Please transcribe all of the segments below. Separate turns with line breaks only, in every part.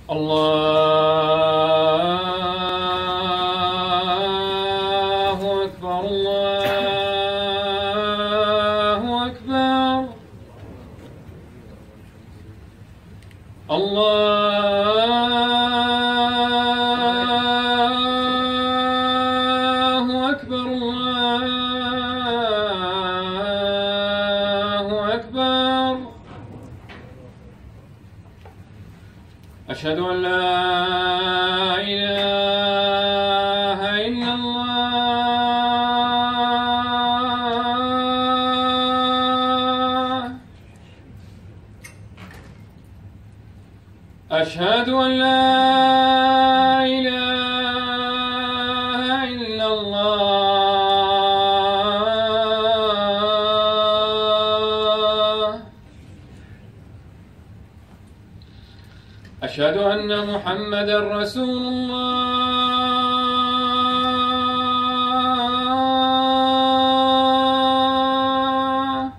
الله أكبر الله أكبر الله أكبر الله أكبر. أشهد أن لا إله إلا الله. أشهد أن لا إله إلا الله. أشهد أن محمدًا رسول الله.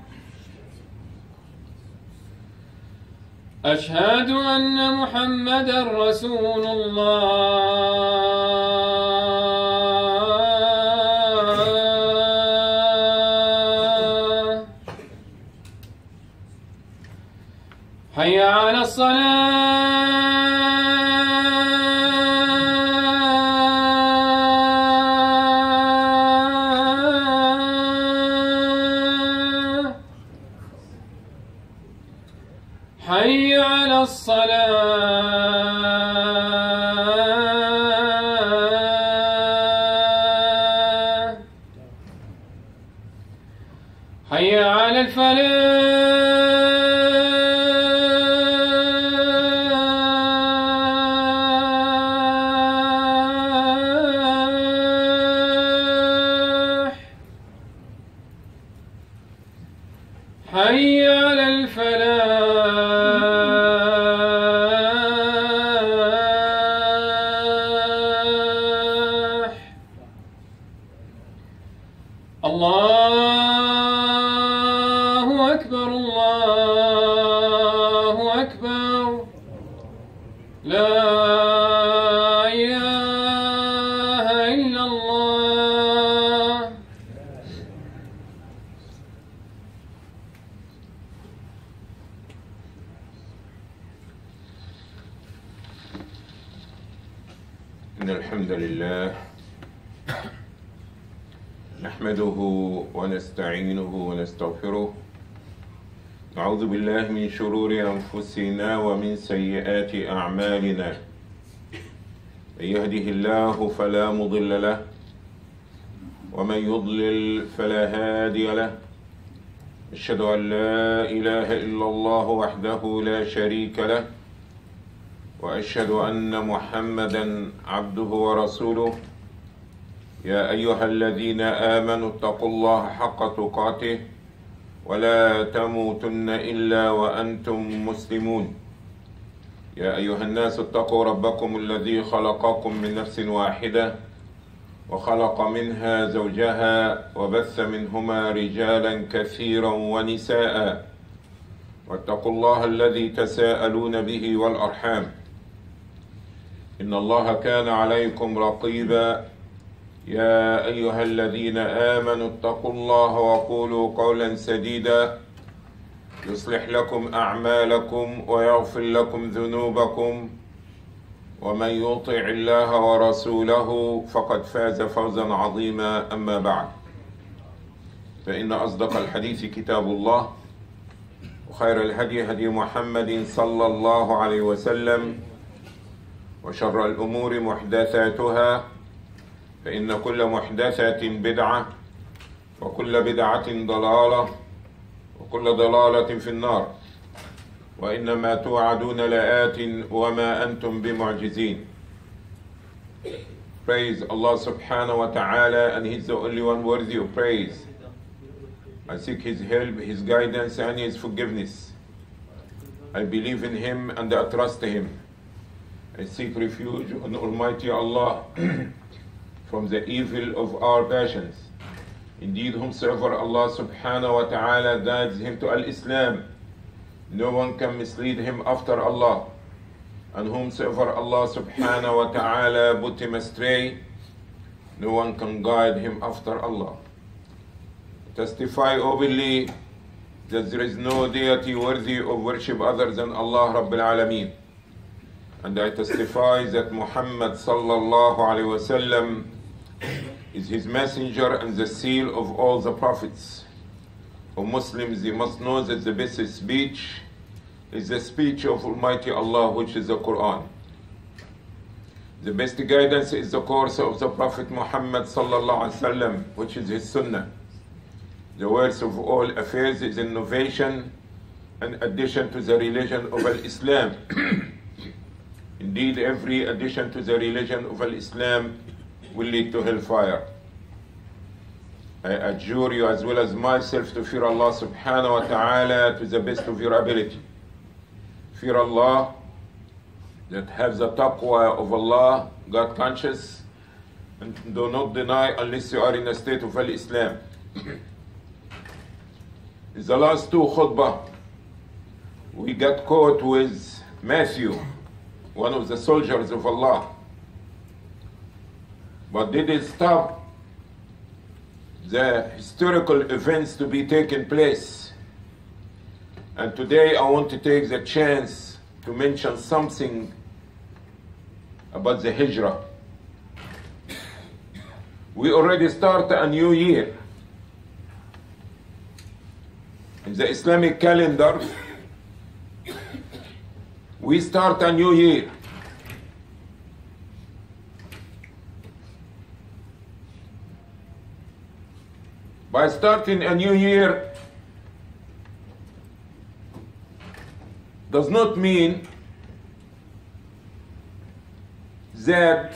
أشهد أن محمدًا رسول الله. حي على الصلاة. حي على الصلاة. حي على الفلاح. حي على الفلاح. الله أكبر الله أكبر. لا إله إلا الله.
إن الحمد لله نحمده ونستعينه ونستغفره، نعوذ بالله من شرور أنفسنا ومن سيئات أعمالنا. من يهده الله فلا مضل له ومن يضلل فلا هادي له. أشهد أن لا إله إلا الله وحده لا شريك له، وأشهد أن محمدًا عبده ورسوله. يا أيها الذين آمنوا اتقوا الله حق تقاته ولا تموتن إلا وأنتم مسلمون. يا أيها الناس اتقوا ربكم الذي خلقكم من نفس واحدة وخلق منها زوجها وبث منهما رجالا كثيرا ونساء، واتقوا الله الذي تساءلون به والأرحام، إن الله كان عليكم رقيبا. يا أيها الذين آمنوا اتقوا الله وقولوا قولا سديدا يصلح لكم أعمالكم ويغفر لكم ذنوبكم، ومن يطع الله ورسوله فقد فاز فوزا عظيما. أما بعد، فإن أصدق الحديث كتاب الله، وخير الهدي هدي محمد صلى الله عليه وسلم، وشر الأمور محدثاتها، فإن كل محدثة بدعة، وكل بدعة ضلالة، وكل ضلالة في النار. وإنما توعدون لآت وما أنتم بمعجزين. Praise Allah subhanahu wa ta'ala, and He's the only one worthy of praise. I seek His help, His guidance, and His forgiveness. I believe in Him and I trust Him. I seek refuge on Almighty Allah from the evil of our passions. Indeed, whomsoever Allah subhanahu wa ta'ala guides him to al-Islam, no one can mislead him after Allah. and whomsoever Allah subhanahu wa ta'ala put him astray, no one can guide him after Allah. Testify openly that there is no deity worthy of worship other than Allah Rabbil Alameen. And I testify that Muhammad sallallahu alayhi wasallam is his messenger and the seal of all the prophets. O Muslims, you must know that the best speech is the speech of Almighty Allah, which is the Quran. The best guidance is the course of the Prophet Muhammad sallallahu alaihi wasallam, which is his sunnah. The worst of all affairs is innovation and addition to the religion of Islam. Indeed, every addition to the religion of Islam will lead to hellfire. I adjure you as well as myself to fear Allah subhanahu wa ta'ala to the best of your ability. Fear Allah, that have the taqwa of Allah, God conscious, and do not deny unless you are in a state of Islam. In the last two khutbah, we got caught with Matthew, one of the soldiers of Allah. But did it stop the historical events to be taking place? And today I want to take the chance to mention something about the Hijrah. We already start a new year. In the Islamic calendar, we start a new year. By starting a new year does not mean that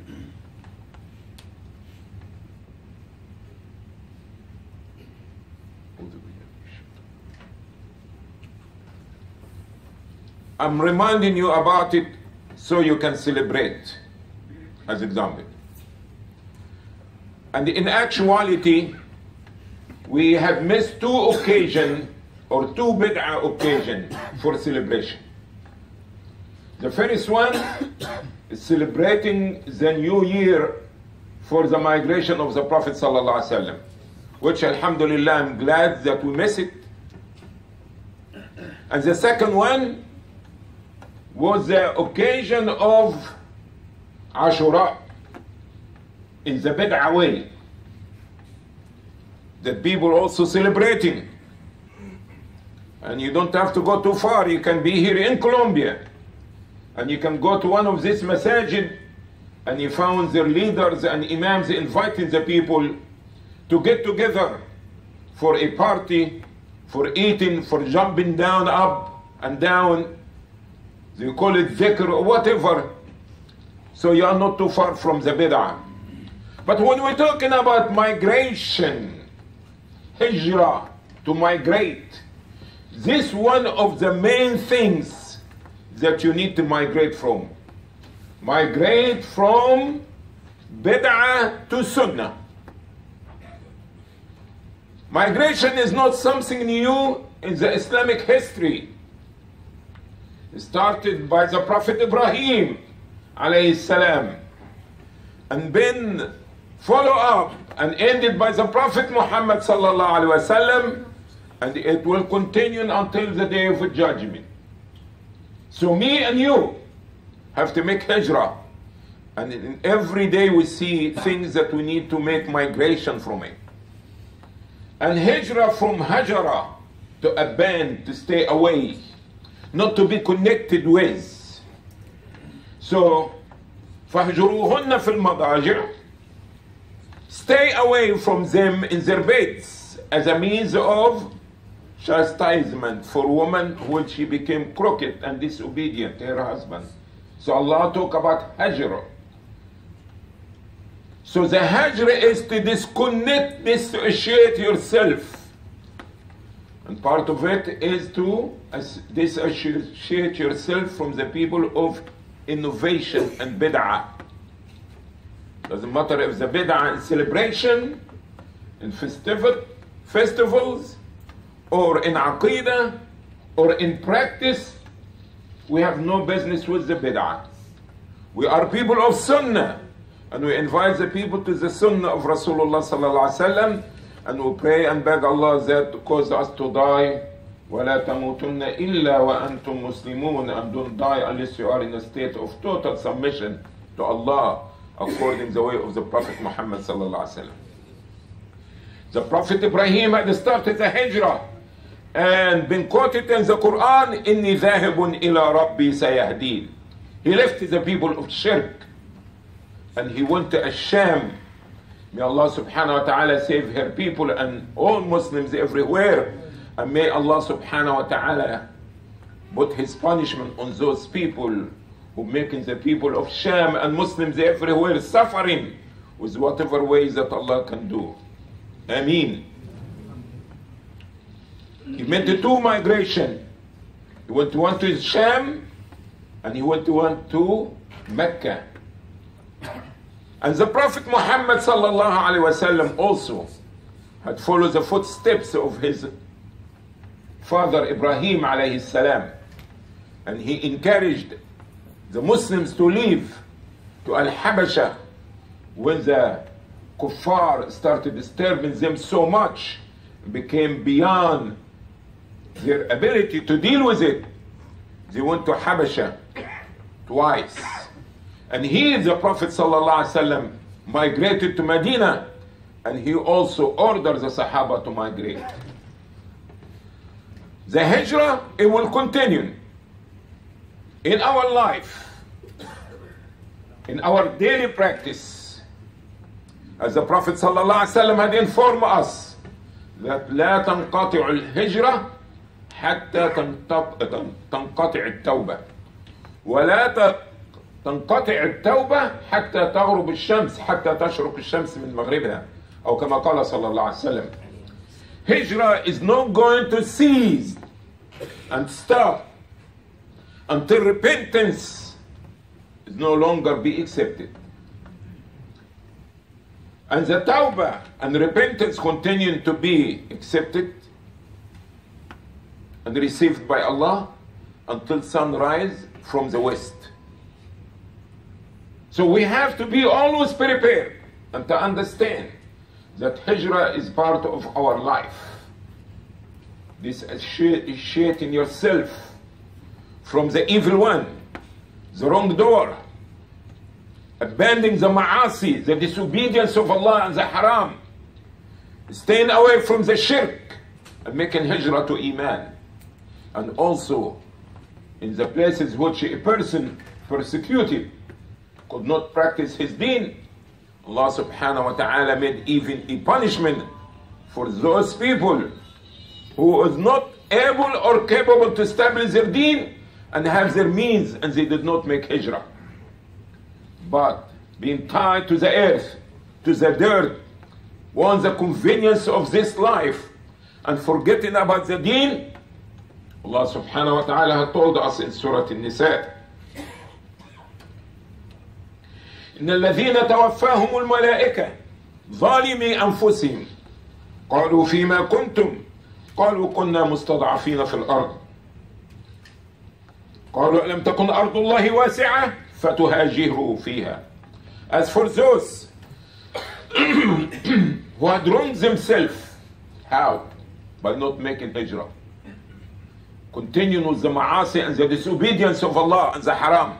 I'm reminding you about it so you can celebrate, as example. And in actuality, we have missed two occasions or two bid'ah occasions for celebration. The first one is celebrating the new year for the migration of the Prophet sallallahu alaihi wasallam, which alhamdulillah I'm glad that we miss it. And the second one was the occasion of Ashura in the bid'ah way, that people also celebrating. And you don't have to go too far. You can be here in Colombia and you can go to one of these masajid and you found their leaders and imams inviting the people to get together for a party, for eating, for jumping down, up and down. They call it dhikr or whatever. So you are not too far from the bid'ah. But when we're talking about migration, hijrah, to migrate, this is one of the main things that you need to migrate from. Migrate from bid'ah to sunnah. Migration is not something new in the Islamic history. It started by the Prophet Ibrahim alayhi salam, and then follow up and ended by the Prophet Muhammad sallallahu alaihi wasallam, and it will continue until the day of judgment. So me and you have to make hijrah, and every day we see things that we need to make migration from it. And hijrah from hajara, to abandon, to stay away, not to be connected with. So فَهْجُرُوهُنَّ فِي الْمَضَاجِعِ, stay away from them in their beds, as a means of chastisement for woman when she became crooked and disobedient to her husband. So Allah talk about hajr. So the hajr is to disconnect, dissociate yourself. And part of it is to dissociate yourself from the people of innovation and bid'ah. Doesn't matter if the bid'ah in celebration, in festivals, or in aqidah, or in practice. We have no business with the bid'ah. We are people of Sunnah, and we invite the people to the Sunnah of Rasulullah sallallahu alaihi wasallam, and we pray and beg Allah that to cause us to die. وَلَا تَمُوتُنَّ إِلَّا وَأَنْتُمْ مُسْلِمُونَ, and don't die unless you are in a state of total submission to Allah, according to the way of the Prophet Muhammad sallallahu alaihi wasallam. The Prophet Ibrahim had started the hijrah and been quoted in the Quran, إِنِّي ذَاهِبٌ إِلَىٰ رَبِّي سَيَهْدِينِ. He left the people of shirk and he went to Asham. May Allah subhanahu wa ta'ala save her people and all Muslims everywhere, and may Allah subhanahu wa ta'ala put his punishment on those people who making the people of Sham and Muslims everywhere suffering with whatever ways that Allah can do. Ameen. He made the two migration. He went to one to Sham and he went to one to Mecca. And the Prophet Muhammad sallallahu alaihi wasallam also had followed the footsteps of his father Ibrahim alayhi salam, and he encouraged the Muslims to leave to Al-Habasha when the kuffar started disturbing them so much, became beyond their ability to deal with it. They went to Habasha twice, and he, the Prophet sallallahu alaihi wasallam, migrated to Medina, and he also ordered the Sahaba to migrate. The hijrah, it will continue in our life, in our daily practice. As the Prophet ﷺ had informed us that لا تنقطع الهجرة حتى تنقطع التوبة ولا تنقطع التوبة حتى تغرب الشمس حتى تشرق الشمس من مغربها أو كما قال صلى الله عليه وسلم. Hijrah is not going to cease and stop until repentance is no longer be accepted. And the tawbah and repentance continue to be accepted and received by Allah until sunrise from the west. So we have to be always prepared and to understand that hijrah is part of our life. This initiating yourself from the evil one, the wrong door, abandoning the ma'asi, the disobedience of Allah and the haram, staying away from the shirk and making hijrah to iman. And also in the places which a person persecuted could not practice his deen, Allah subhanahu wa ta'ala made even a punishment for those people who is not able or capable to establish their deen and have their means, and they did not make hijrah. But being tied to the earth, to the dirt, want the convenience of this life and forgetting about the deen, Allah subhanahu wa ta'ala had told us in Surah An-Nisa, إن الذين توفاهم الملائكة ظالمي أنفسهم قالوا فيما كنتم قالوا كنا مستضعفين في الأرض قالوا ألم تكن أرض الله واسعة فتهاجروا فيها. As for those who had wronged themselves, how? By not making hijrah, continuing with the ma'asi and the disobedience of Allah and the haram.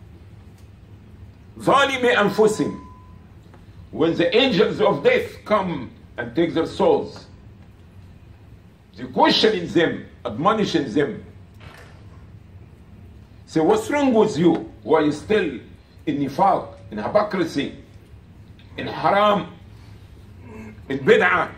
ظالمي أنفسهم, when the angels of death come and take their souls, they questioning them, admonishing them. Say, what's wrong with you? Why are you still in nifaq, in hypocrisy, in haram, in bid'ah,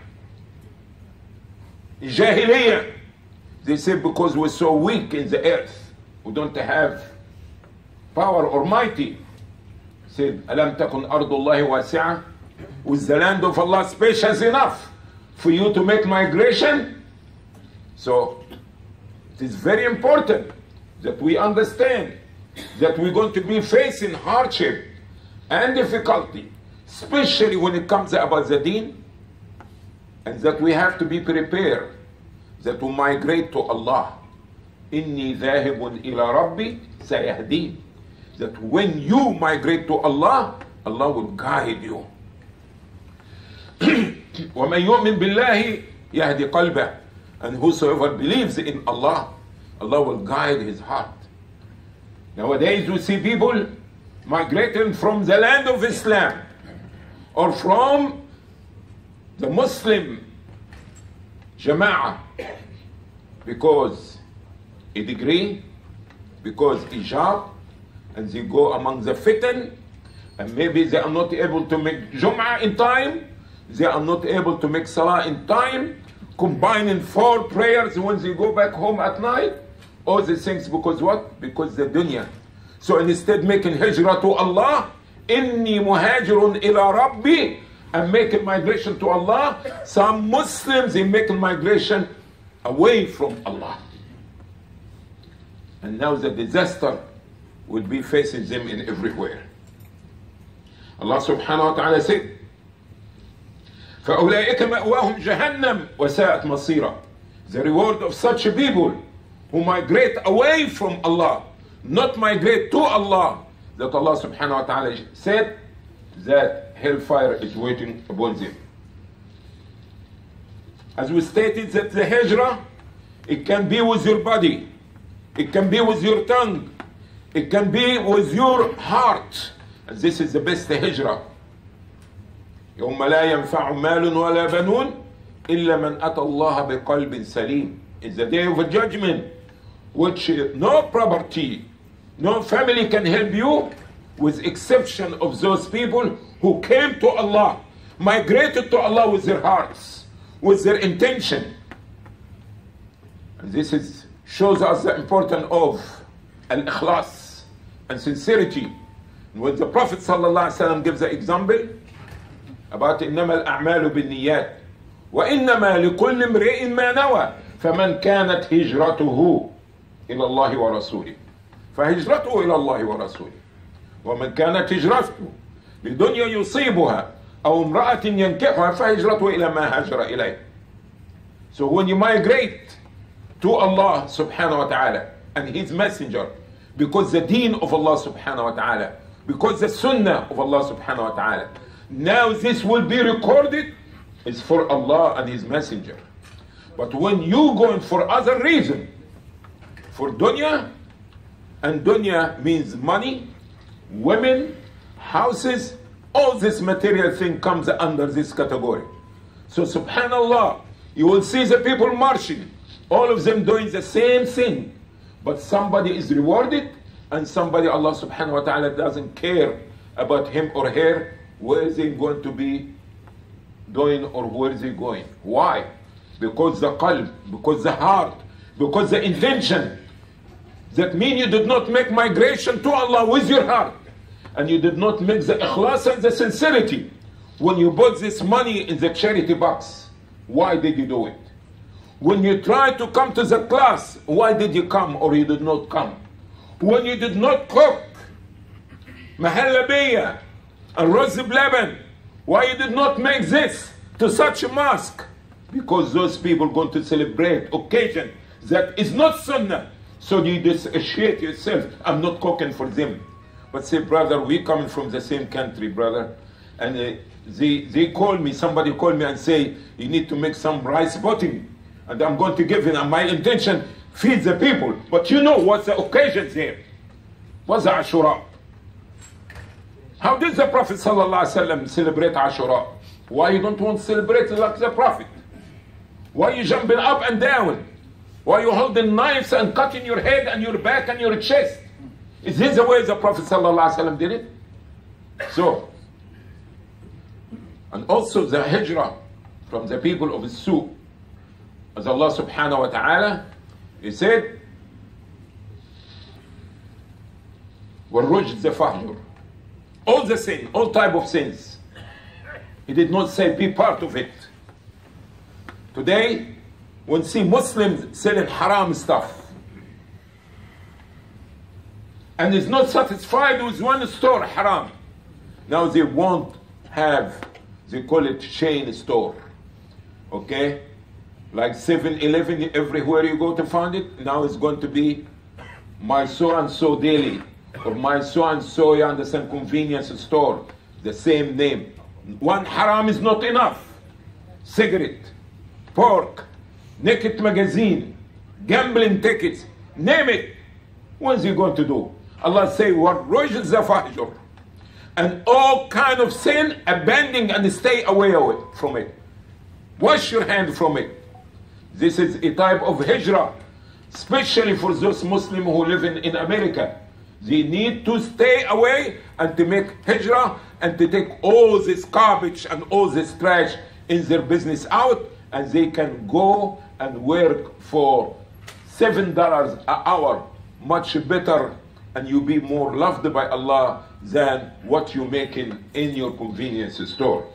in jahiliyyah? They say, because we're so weak in the earth, we don't have power or mighty. Said, أَلَمْ تَكُنْ أَرْضُ اللَّهِ وَاسِعَةً? Was the land of Allah spacious enough for you to make migration? So it is very important that we understand that we're going to be facing hardship and difficulty, especially when it comes about the deen, and that we have to be prepared that we migrate to Allah إني ذاهب إلى ربي سيهدين. That when you migrate to Allah, Allah will guide you. وَمَنْ يُؤْمِنْ بِاللَّهِ يَهْدِ قَلْبَهِ. And whosoever believes in Allah, Allah will guide his heart. Nowadays we see people migrating from the land of Islam or from the Muslim Jama'ah because a degree, because hijab, and they go among the fitan, and maybe they are not able to make Jum'ah in time, they are not able to make Salah in time, combining 4 prayers when they go back home at night. All these things because what? Because the dunya. So instead making hijrah to Allah, inni muhajirun ila rabbi, and making migration to Allah. Some Muslims, they making migration away from Allah. And now the disaster will be facing them in everywhere. Allah subhanahu wa ta'ala said, فَأُولَٰئِكَ مَأْوَاهُمْ جَهَنَّمْ وَسَاءَتْ مَصِيرًا. The reward of such people who migrate away from Allah, not migrate to Allah, that Allah subhanahu wa ta'ala said that hellfire is waiting upon them. As we stated that the hijrah, it can be with your body, it can be with your tongue, it can be with your heart. And this is the best hijrah. يوم لا ينفع مال ولا بنون إلا من أتى الله بقلب سليم. It's the day of a judgment which no property, no family can help you, with exception of those people who came to Allah, migrated to Allah with their hearts, with their intention. And this shows us the importance of al-ikhlas and sincerity. And when the Prophet ﷺ gives the example about إنما الأعمال بالنيات وإنما لكل امرئ ما نوى فمن كانت هجرته إلى الله ورسوله فهجرته إلى الله ورسوله ومن كانت هجرته لدنيا يصيبها أو امرأة ينكحها فهجرته إلى ما هاجر إليه. So when you migrate to Allah subhanahu wa ta'ala and His messenger, because the deen of Allah subhanahu wa ta'ala, because the sunnah of Allah subhanahu wa ta'ala, now this will be recorded is for Allah and His messenger. But when you going for other reason, for dunya, and dunya means money, women, houses, all this material thing comes under this category. So subhanallah, you will see the people marching, all of them doing the same thing, but somebody is rewarded and somebody, Allah subhanahu wa ta'ala, doesn't care about him or her, where is he going to be doing or where is he going. Why? Because the qalb, because the heart, because the intention. That means you did not make migration to Allah with your heart, and you did not make the ikhlas and the sincerity when you put this money in the charity box. Why did you do it? When you tried to come to the class, why did you come or you did not come? When you did not cook mahalabiya and rose b'laban, why you did not make this to such a mosque? Because those people going to celebrate occasion that is not sunnah. So you dissociate yourself. I'm not cooking for them. But say, brother, we coming from the same country, brother. And they call me, somebody called me and say, you need to make some rice pudding. And I'm going to give it. And my intention, feed the people. But you know what's the occasion there? What's the Ashura? How did the Prophet ﷺ celebrate Ashura? Why you don't want to celebrate like the Prophet? Why you jumping up and down? Why you holding knives and cutting your head and your back and your chest? Is this the way the Prophet ﷺ did it? So, and also the hijrah from the people of Su, as Allah subhanahu wa ta'ala, He said, وَالرُّجْزَ فَهْجُرْ. All the sin, all type of sins. He did not say be part of it. Today, when see Muslims selling haram stuff, and is not satisfied with one store haram, now they won't have, they call it chain store, okay? Like 7-Eleven, everywhere you go to find it, now it's going to be my so-and-so daily, or my so-and-so, you understand, convenience store, the same name. One haram is not enough. Cigarette, pork, naked magazine, gambling tickets, name it. What is he going to do? Allah say, وَالرُّجْزَ فَهْجُرْ, and all kind of sin, abandon and stay away from it. Wash your hand from it. This is a type of hijrah, especially for those Muslims who live in America. They need to stay away and to make hijrah and to take all this garbage and all this trash in their business out, and they can go and work for $7 an hour, much better, and you be more loved by Allah than what you're making in your convenience store.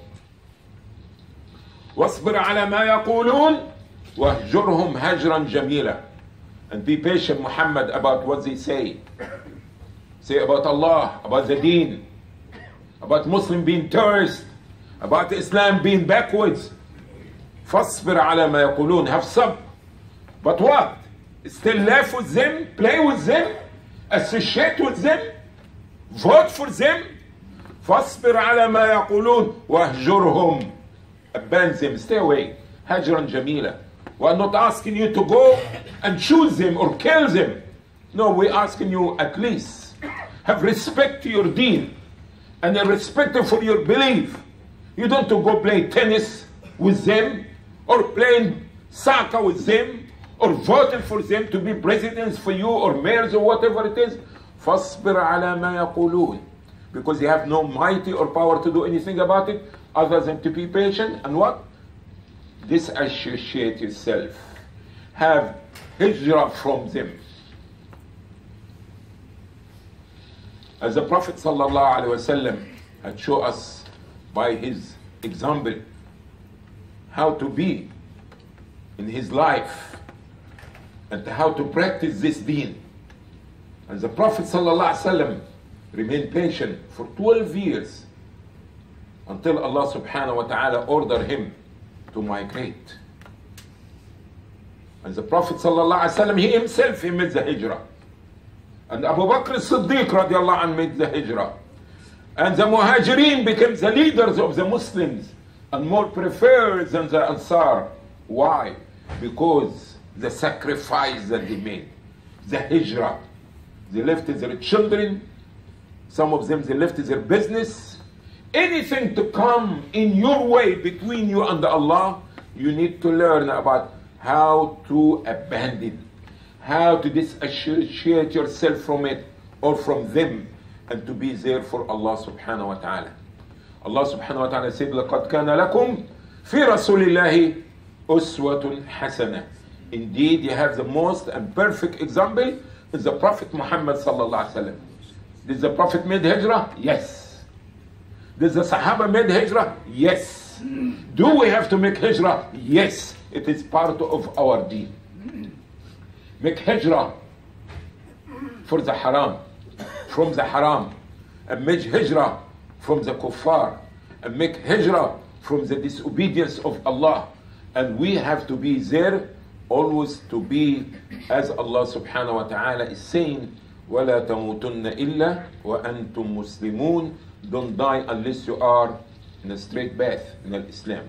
واصبر على ما يقولون واهجرهم هجرا جميلا. And be patient, Muhammad, about what they say. Say about Allah, about the deen, about Muslim being terrorists, about Islam being backwards. فاصبر على ما يقولون. Have sabr. But what? Still laugh with them, play with them, associate with them, vote for them. فاصبر على ما يقولون واهجرهم. Abandon them, stay away. هجرا جميلا. We're not asking you to go and choose them or kill them. No, we're asking you at least have respect to your deen and a respect for your belief. You don't to go play tennis with them or playing soccer with them or voting for them to be presidents for you or mayors or whatever it is. فاصبر على ما يقولون. Because you have no mighty or power to do anything about it other than to be patient and what? Disassociate yourself. Have hijrah from them. As the Prophet ﷺ had shown us by his example how to be in his life and how to practice this deen. And the Prophet ﷺ remained patient for 12 years until Allah subhanahu wa ta'ala ordered him to migrate. And the Prophet ﷺ, he himself, he made the hijrah. And Abu Bakr as-Siddiq radiallahu anhu made the hijrah. And the Muhajirin became the leaders of the Muslims and more preferred than the Ansar. Why? Because the sacrifice that they made, the hijrah. They left their children, some of them they left their business. Anything to come in your way between you and Allah, you need to learn about how to abandon, how to disassociate yourself from it or from them, and to be there for Allah subhanahu wa ta'ala. Allah subhanahu wa ta'ala said, لَقَدْ كَانَ لَكُمْ فِي رَسُولِ اللَّهِ أُسْوَةٌ حَسَنَةٌ. Indeed, you have the most and perfect example is the Prophet Muhammad sallallahu alaihi wasallam. Did the Prophet made hijrah? Yes. Did the Sahaba made hijrah? Yes. Do we have to make hijrah? Yes. It is part of our deen. Make hijrah for the haram, from the haram, and make hijrah from the kuffar, and make hijrah from the disobedience of Allah. And we have to be there always to be as Allah subhanahu wa ta'ala is saying, وَلَا تَمُوتُنَّ إِلَّا وَأَنْتُمْ مُسْلِمُونَ. Don't die unless you are in a straight path in Islam.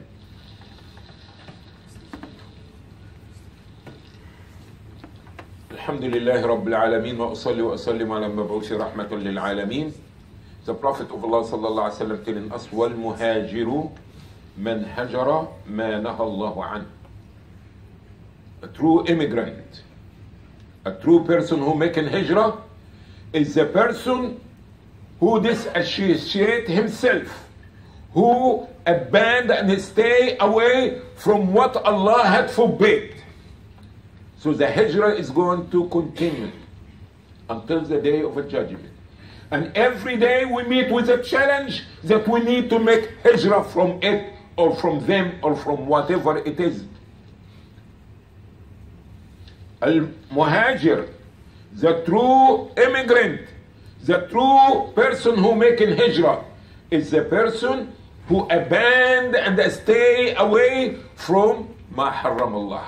Alhamdulillah Rabbil Alameen wa usalli wa usallim ala mab'uthi rahmatan lil alameen. The Prophet of Allah sallallahu alaihi wasallam telling us, wal muhajiru man hajara ma naha Allahu an. A true immigrant, a true person who making hijrah is the person who disassociate himself, who abandon and stay away from what Allah had forbid. So the hijrah is going to continue until the day of a judgment. And every day we meet with a challenge that we need to make hijrah from it or from them or from whatever it is. Al-Muhajir, the true immigrant, the true person who making hijrah is the person who abandon and stay away from ما حرم الله.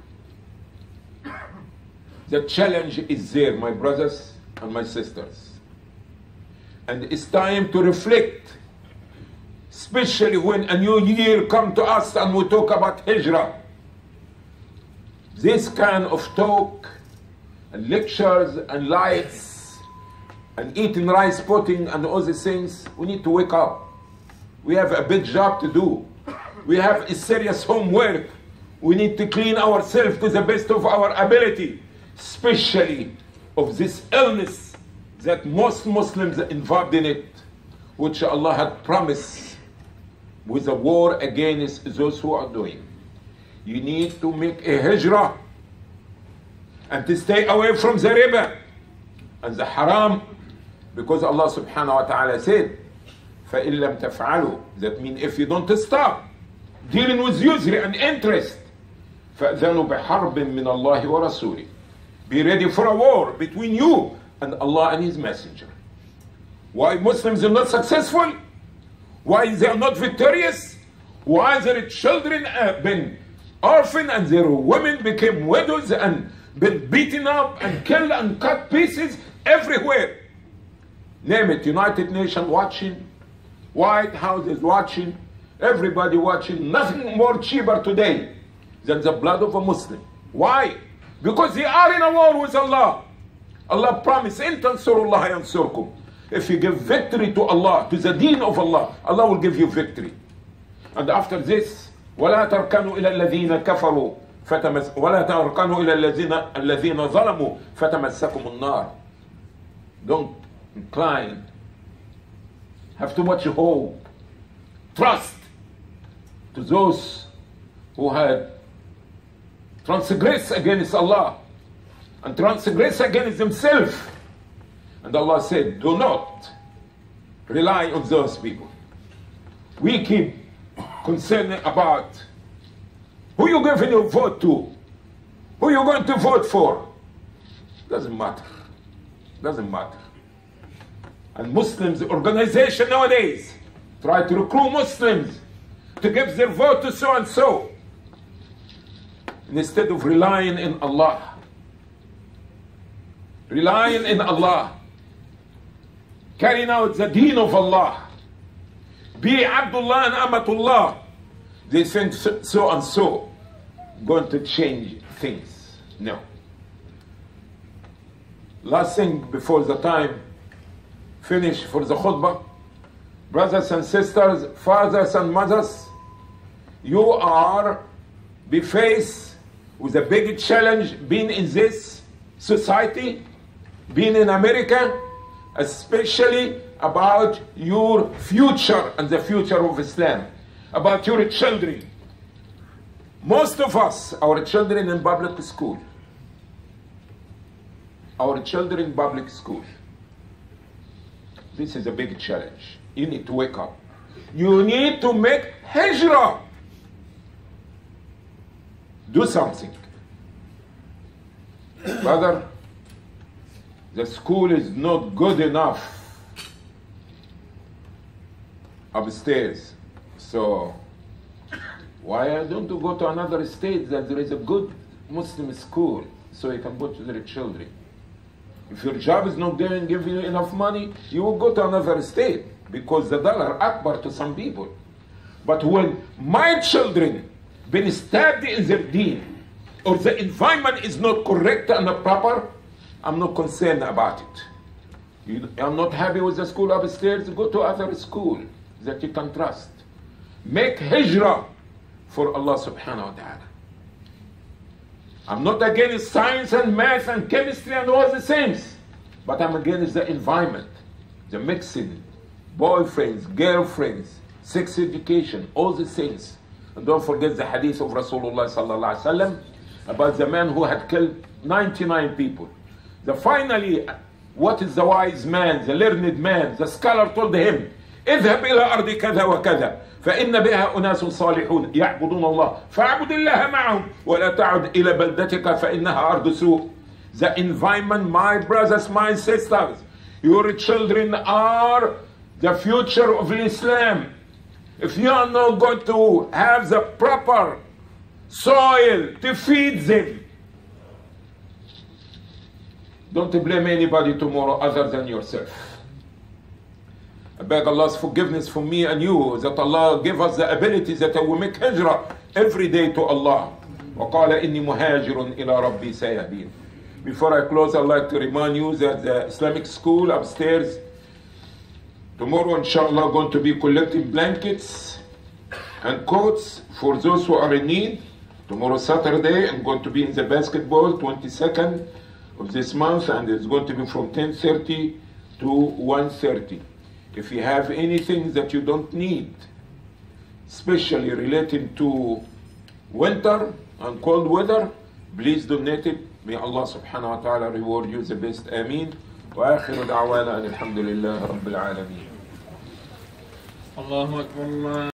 The challenge is there, my brothers and my sisters. And it's time to reflect, especially when a new year comes to us and we talk about hijrah. This kind of talk and lectures and lights and eating rice pudding and all these things, we need to wake up. We have a big job to do. We have a serious homework. We need to clean ourselves to the best of our ability, especially of this illness that most Muslims are involved in it, which Allah had promised with a war against those who are doing. You need to make a hijrah and to stay away from the riba and the haram, because Allah subhanahu wa ta'ala said, فَإِن لَمْ تَفْعَلُوا, that means if you don't stop dealing with usury and interest, فَأْذَنُوا بِحَرْبٍ مِّنَ اللَّهِ وَرَسُولِهِ, be ready for a war between you and Allah and His Messenger. Why Muslims are not successful? Why they are not victorious? Why their children have been orphaned and their women became widows and been beaten up and killed and cut pieces everywhere? Name it, United Nations watching, White House is watching, everybody watching. Nothing more cheaper today than the blood of a Muslim. Why? Because they are in a war with Allah. Allah promised, إِن تَنْصُرُوا اللَّهَ يَنْصُرْكُمْ. If you give victory to Allah, to the deen of Allah, Allah will give you victory. And after this, وَلَا تَرْكَنُوا إِلَى الَّذِينَ كَفَرُوا وَلَا تَرْكَنُوا إِلَى الَّذِينَ ظَلَمُوا فَتَمَسَّكُمُ النَّارِ. Don't incline. Have too much hope. Trust to those who had transgressed against Allah and transgressed against themselves. And Allah said, do not rely on those people. We keep concerned about who you're giving your vote to, who you're going to vote for. Doesn't matter. Doesn't matter. And Muslims organization nowadays try to recruit Muslims to give their vote to so and so, instead of relying in Allah. Relying in Allah. Carrying out the deen of Allah. Be Abdullah and Amatullah. They think so and so going to change things. No. Last thing before the time finish for the khutbah. Brothers and sisters, fathers and mothers, you are be faced with a big challenge being in this society, being in America, especially about your future and the future of Islam, about your children. Most of us, our children in public school. Our children in public school. This is a big challenge. You need to wake up. You need to make hijrah. Do something. Brother, the school is not good enough upstairs. So why don't you go to another state that there is a good Muslim school so you can put their children? If your job is not there and giving you enough money, you will go to another state because the dollar akbar to some people. But when my children been stabbed in their deen, or the environment is not correct and proper, I'm not concerned about it. I'm not happy with the school upstairs, go to other school that you can trust. Make hijrah for Allah subhanahu wa ta'ala. I'm not against science and math and chemistry and all the things, but I'm against the environment, the mixing, boyfriends, girlfriends, sex education, all the things. And don't forget the hadith of Rasulullah sallallahu alaihi wasallam about the man who had killed 99 people. Finally, what is the wise man, the learned man, the scholar told him, اذهب إلى أرض كذا وكذا فإن بها أناس صالحون يعبدون الله فاعبد الله معهم ولا تعد إلى بلدتك فإنها أرض سوء. The environment, my brothers, my sisters, your children are the future of Islam. If you are not going to have the proper soil to feed them. Don't blame anybody tomorrow other than yourself. I beg Allah's forgiveness for me and you, that Allah give us the ability that we make hijrah every day to Allah. وَقَالَ إِنِّي مُهَاجِرٌ إِلَىٰ رَبِّي سَيَهْدِينِ. Before I close, I'd like to remind you that the Islamic school upstairs, tomorrow inshallah going to be collecting blankets and coats for those who are in need. Tomorrow Saturday, I'm going to be in the basketball, 22nd of this month, and it's going to be from 10:30 to 1:30. If you have anything that you don't need, especially relating to winter and cold weather, please donate it. May Allah subhanahu wa ta'ala reward you the best. Ameen. وآخر دعوانا أن الحمد لله رب العالمين.
الله أكبر الله